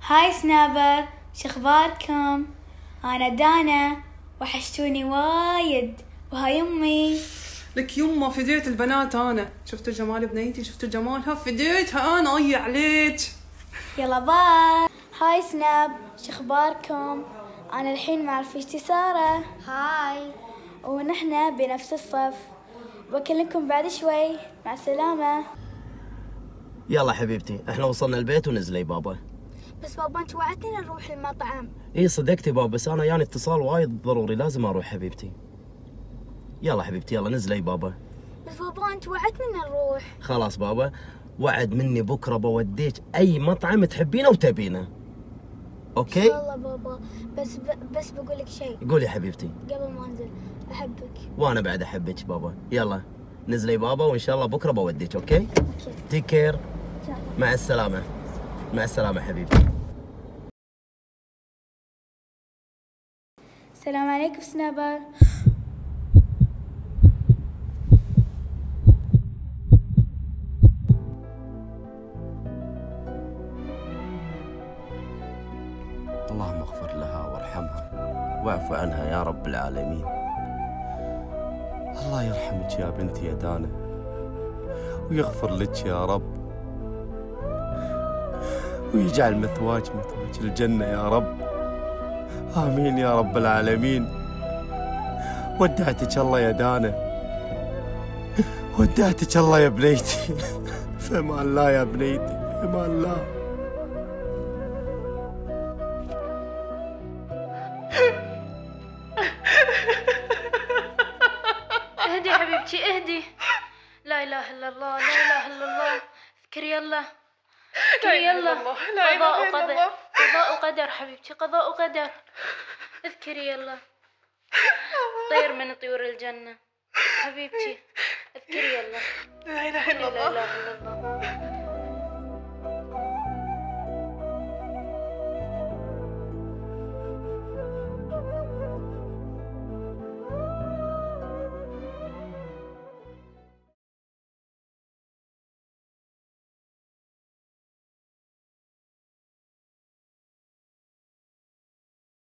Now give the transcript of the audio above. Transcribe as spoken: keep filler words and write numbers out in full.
هاي سنابر، شخباركم؟ أنا دانا، وحشتوني وايد. وهاي أمي. لك يمه فديت البنات. أنا شفتوا جمال بنيتي، شفتوا جمالها، فديتها أنا. أي عليك. يلا باي. هاي سناب، شخباركم؟ أنا الحين مع رفيجتي سارة. هاي. ونحن بنفس الصف. بكلمكم بعد شوي. مع السلامة. يلا حبيبتي، احنا وصلنا البيت ونزلي بابا. بس بابا انت وعدتني نروح المطعم. اي صدقتي بابا، بس انا يعني اتصال وايد ضروري، لازم اروح حبيبتي. يلا حبيبتي يلا نزلي بابا. بس بابا انت وعدتني نروح. خلاص بابا، وعد مني بكره بوديك اي مطعم تحبينه وتبينه. اوكي؟ ان شاء الله بابا. بس ب... بس بقول لك شيء. قولي حبيبتي. قبل ما انزل، احبك. وانا بعد احبك بابا. يلا نزلي بابا، وان شاء الله بكره بوديك. اوكي؟ اوكي. تيك كير. مع السلامه. مع السلامه حبيبتي. السلام عليكم سنابر. اللهم اغفر لها وارحمها واعف عنها يا رب العالمين. الله يرحمك يا بنتي يا دانا، ويغفر لك يا رب، ويجعل مثواك مثواك الجنة يا رب. آمين يا رب العالمين. ودعتك الله يا دانا، ودعتك الله يا بنيتي. في امان الله يا بنيتي، في امان الله. اهدي حبيبتي اهدي. لا اله الا الله، لا اله الا الله. اذكري يلا، اذكري يلا. قضاء وقدر، قضاء وقدر حبيبتي، قضاء وقدر. اذكري يلا. طير من طيور الجنة حبيبتي. اذكري يلا. لا اله الا الله. لا اله الا الله.